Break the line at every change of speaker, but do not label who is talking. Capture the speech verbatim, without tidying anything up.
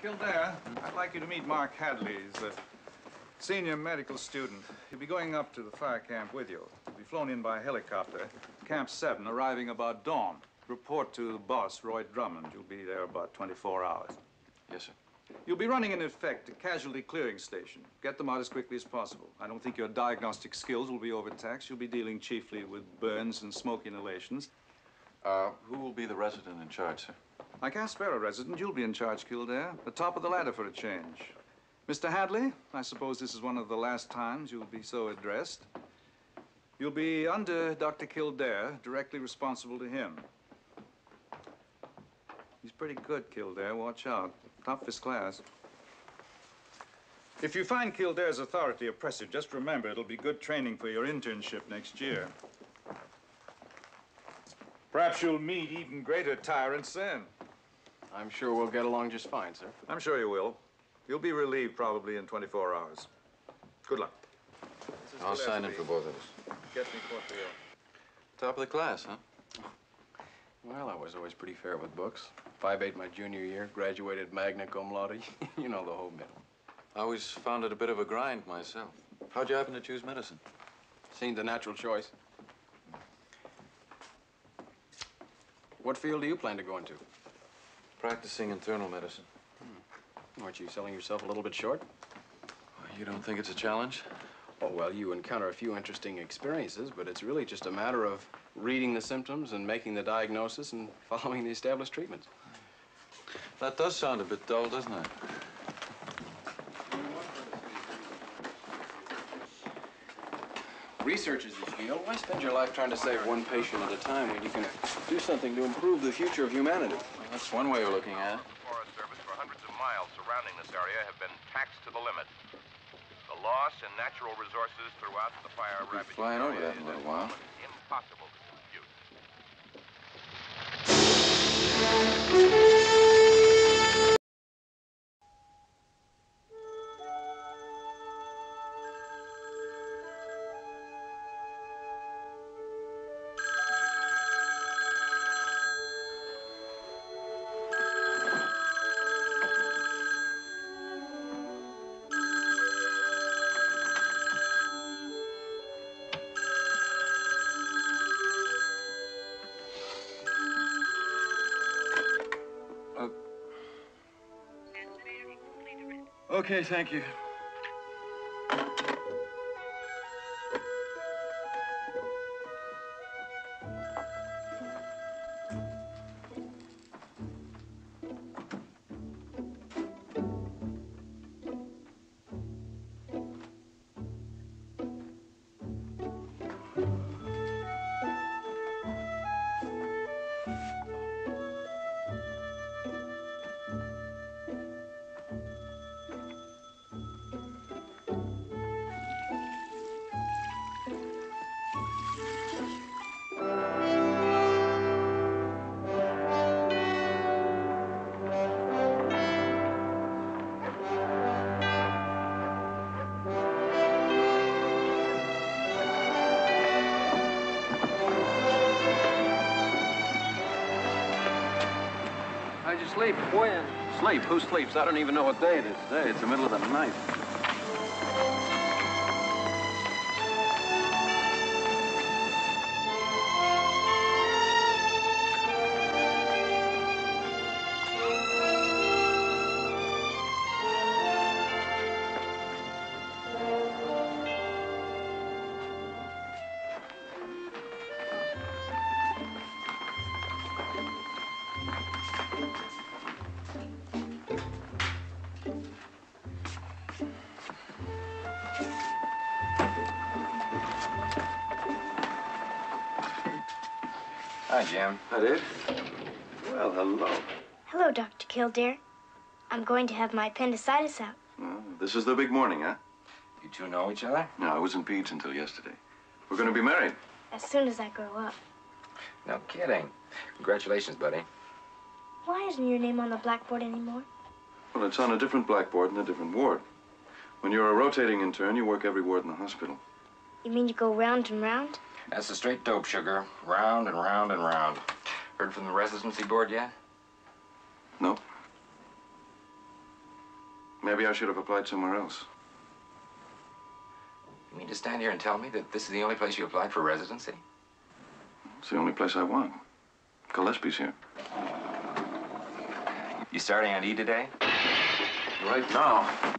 Kildare, I'd like you to meet Mark Hadley. He's a senior medical student. He'll be going up to the fire camp with you. He'll be flown in by helicopter. Camp seven, arriving about dawn. Report to the boss, Roy Drummond. You'll be there about twenty-four hours.
Yes, sir.
You'll be running, in effect, a casualty clearing station. Get them out as quickly as possible. I don't think your diagnostic skills will be overtaxed. You'll be dealing chiefly with burns and smoke inhalations.
Uh, who will be the resident in charge, sir?
I can't spare a resident. You'll be in charge, Kildare. The top of the ladder for a change. Mister Hadley, I suppose this is one of the last times you'll be so addressed. You'll be under Doctor Kildare, directly responsible to him. He's pretty good, Kildare. Watch out. Toughest class. If you find Kildare's authority oppressive, just remember it'll be good training for your internship next year. Perhaps you'll meet even greater tyrants then.
I'm sure we'll get along just fine, sir.
I'm sure you will. You'll be relieved probably in twenty-four hours. Good luck.
I'll sign in for both of us.
Get me Portfolio.
Top of the class, huh?
Well, I was always pretty fair with books. five eight my junior year, graduated magna cum laude. You know the whole bit.
I always found it a bit of a grind myself. How'd you happen to choose medicine?
Seemed a natural choice. What field do you plan to go into?
Practicing internal medicine.
Hmm. Aren't you selling yourself a little bit short?
You don't think it's a challenge?
Oh, well, you encounter a few interesting experiences, but it's really just a matter of reading the symptoms and making the diagnosis and following the established treatments.
That does sound a bit dull, doesn't it?
Research is the field. Why spend your life trying to save one patient at a time when you can do something to improve the future of humanity?
Well, that's one way of looking at it.
The Forest Service for hundreds of miles surrounding this area have been taxed to the limit. The loss in natural resources throughout the fire-ravaged
flying over
area
that in a
is
little while.
impossible to compute.
Okay, thank you.
How'd you sleep? When? Sleep? Who sleeps? I don't even know what day it is today. It's the middle of the night.
Hi, Jim.
Hi, Dave. Well, hello.
Hello, Doctor Kildare. I'm going to have my appendicitis out.
Well, this is the big morning, huh?
You two know each other?
No, I was in Peds until yesterday. We're going to be married.
As soon as I grow up.
No kidding. Congratulations, buddy.
Why isn't your name on the blackboard anymore?
Well, it's on a different blackboard in a different ward. When you're a rotating intern, you work every ward in the hospital.
You mean you go round and round?
That's the straight dope, sugar. Round and round and round. Heard from the residency board yet?
No. Maybe I should have applied somewhere else.
You mean to stand here and tell me that this is the only place you applied for residency?
It's the only place I want. Gillespie's here.
You starting on E today?
Right now.